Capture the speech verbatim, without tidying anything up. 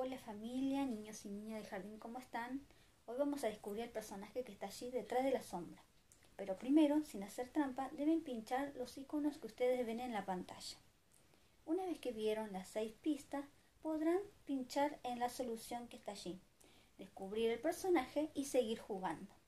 Hola familia, niños y niñas del jardín, ¿cómo están? Hoy vamos a descubrir el personaje que está allí detrás de la sombra. Pero primero, sin hacer trampa, deben pinchar los iconos que ustedes ven en la pantalla. Una vez que vieron las seis pistas, podrán pinchar en la solución que está allí, descubrir el personaje y seguir jugando.